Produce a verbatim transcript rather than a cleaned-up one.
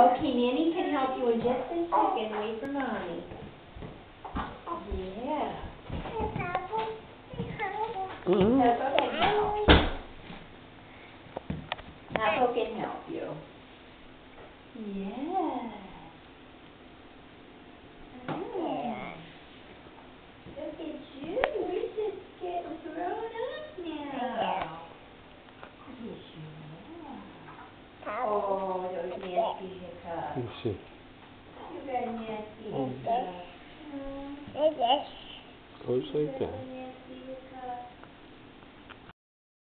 Okay, Nanny can help you in just a second. Wait for Mommy. Yeah. Mm-hmm. Peppa can help. Peppa can help you. Yeah. Look at you. You're just getting grown up now. Yes, you are. Oh, those nasty hiccups. Let's see. You got nasty hiccups. Goes like that.